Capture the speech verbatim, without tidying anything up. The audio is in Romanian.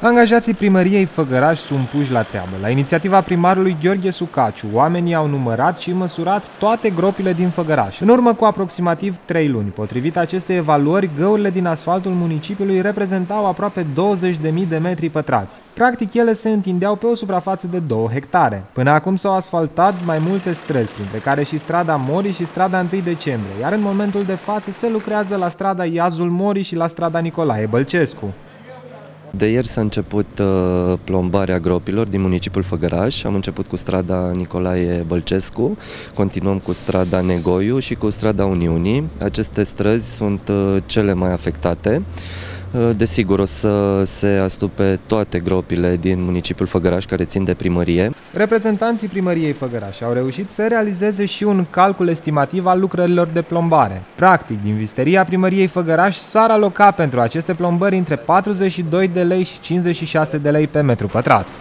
Angajații primăriei Făgăraș sunt puși la treabă. La inițiativa primarului Gheorghe Sucaciu, oamenii au numărat și măsurat toate gropile din Făgăraș. În urmă cu aproximativ trei luni, potrivit acestei evaluări, găurile din asfaltul municipiului reprezentau aproape douăzeci de mii de metri pătrați. Practic, ele se întindeau pe o suprafață de două hectare. Până acum s-au asfaltat mai multe străzi, printre care și strada Mori și strada întâi decembrie, iar în momentul de față se lucrează la strada Iazul Mori și la strada Nicolae Bălcescu. De ieri s-a început uh, plombarea gropilor din municipiul Făgăraș. Am început cu strada Nicolae Bălcescu, continuăm cu strada Negoiu și cu strada Uniunii. Aceste străzi sunt uh, cele mai afectate. Desigur, o să se astupe toate gropile din municipiul Făgăraș care țin de primărie. Reprezentanții primăriei Făgăraș au reușit să realizeze și un calcul estimativ al lucrărilor de plombare. Practic, din visteria primăriei Făgăraș s-ar aloca pentru aceste plombări între patruzeci și doi de lei și cincizeci și șase de lei pe metru pătrat.